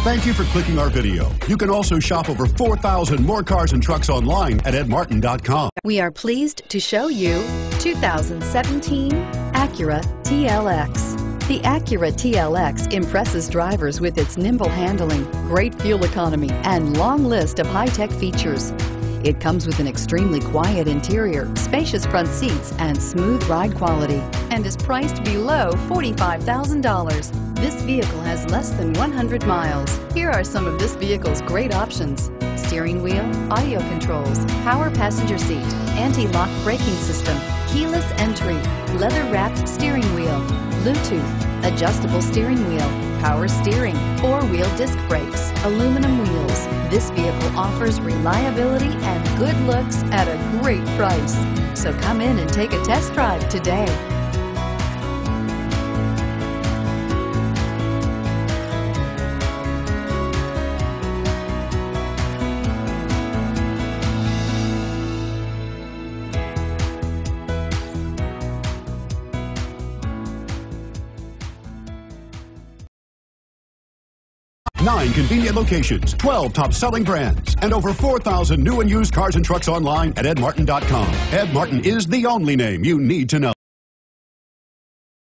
Thank you for clicking our video. You can also shop over 4,000 more cars and trucks online at edmartin.com. We are pleased to show you 2017 Acura TLX. The Acura TLX impresses drivers with its nimble handling, great fuel economy, and long list of high-tech features. It comes with an extremely quiet interior, spacious front seats, and smooth ride quality, and is priced below $45,000. This vehicle has less than 100 miles. Here are some of this vehicle's great options: steering wheel audio controls, power passenger seat, anti-lock braking system, keyless entry, leather-wrapped steering wheel, Bluetooth, adjustable steering wheel, power steering, four-wheel disc brakes, aluminum wheels. This vehicle offers reliability and good looks at a great price. So come in and take a test drive today. Nine convenient locations, 12 top-selling brands, and over 4,000 new and used cars and trucks online at edmartin.com. Ed Martin is the only name you need to know.